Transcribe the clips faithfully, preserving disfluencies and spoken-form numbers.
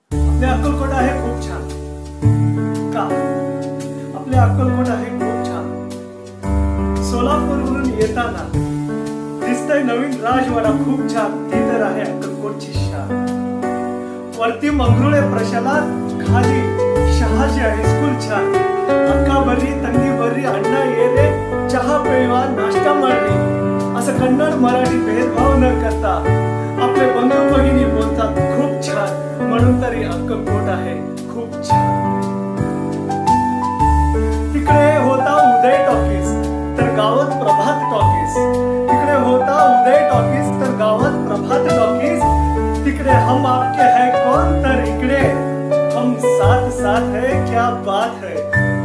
आपले अक्कलकोट आहे खूप छान का? आपले अक्कलकोट आहे खूप छान. सोलापूरवरून येताना दिसतंय नवीन राजवाडा खूप छान. ती तर आहे अक्कलकोटची शान. वरती मंगरुळे प्रशालात, खाली शहाजी हायस्कूल छान. अक्का बर्री तंगी बर्री अण्णा ये रे चहा पेवा नाश्ता मारली असं कन्नड मराठी भेदभाव न करता आपले बंधू भगिनी बोलतात खूप छान. म्हणून तरी अक्कलकोट आहे खूप छान. तिकडे होता उदय टॉकीज तर गावात प्रभात टॉकीज. तिकडे होता उदय टॉकीज तर गावात प्रभात टॉकीज. तिकडे हम आपके है कौन तर इकडे हम साथ साथ है क्या बात है.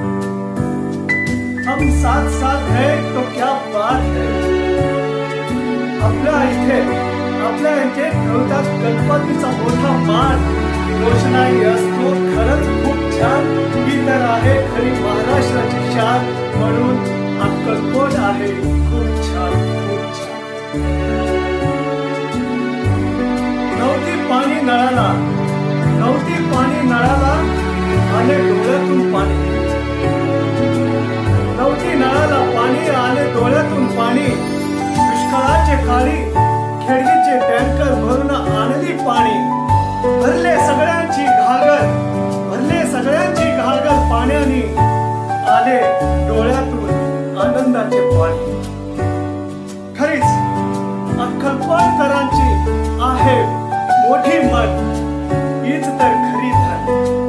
हम साथ साथ है तो क्या बात है. आपल्या इथे आपल्या इथे ठेवतात गणपतीचा मोठा मान. रोषणाई असतो खरंच खूप छान. ही तर आहे खरी महाराष्ट्राची शान. म्हणून अक्कलकोट आहे खूप छान खूप छान. नव्हती पाणी नळाला नव्हती पाणी नळाला आले डोळ्यातून पाणी. नव्हती नळाला पाणी आले डोळ्यातून पाणी. दुष्काळाचे काळी खेडगीचे टँकर भरून आणली पाणी. भरले सगळ्यांची घागर भरले सगळ्यांची घागर पाण्याने आले डोळ्यातून आनंदाचे पाणी. खरीच अक्कलकोटकरांची आहे मोठी मन. हीच तर खरी धन.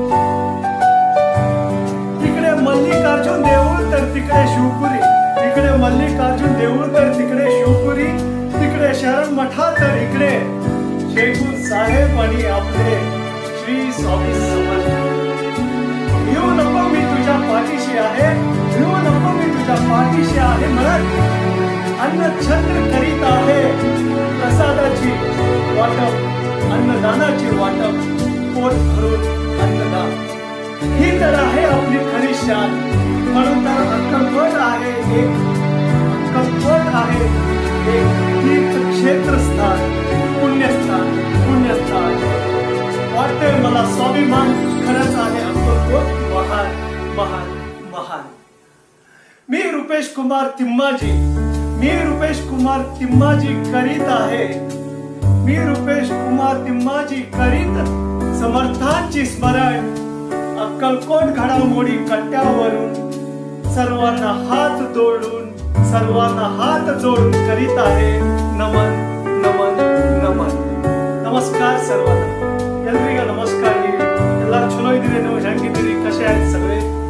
तिकडे मल्लिकार्जुन देऊळ तर तिकडे शिवपुरी. तिकडे मल्लिकार्जुन देऊळ तर तिकडे शिवपुरी. तिकडे शरण मठा तर इकडे शेखू साहेब आणि आपले श्री स्वामी समर्थ. भिवू नको मी तुझ्या पाठीशी आहे. भिवू नको मी तुझ्या पाठीशी आहे म्हणत अन्न छत्र करीत आहे. प्रसादाची वाटप अन्नदानाची वाटप पोट भरून अन्नदान. ही तर आहे आपली खरी शान. म्हणून तर अक्कलकोट आहे एक अक्कलकोट आहे एक तीर्थक्षेत्र स्थान. पुण्यस्थान पुण्यस्थान. वाटते मला स्वाभिमान खरंच आहे अक्कलकोट महान महान महान. मी रुपेश कुमार तिम्माजी मी रुपेश कुमार तिम्माजी करीत आहे. मी रुपेश कुमार तिम्माजी करीत समर्थांची स्मरण. अक्कलकोट घडामोडी कट्ट्यावरून सर्वांना हात जोडून सर्वांना हात जोडून करीत आहे नमन नमन नमन. नमस्कार सर्वांना. ಎಲ್ರಿಗೂ ನಮಸ್ಕಾರ. ಎಲ್ಲರೂ ಚಲೋ ಇದ್ದೀರಿ? ನೀವು ಹೆಂಗಿದ್ದೀರಿ? ಕಷೆ ಆಯ್ತು ಸಗಳೆ?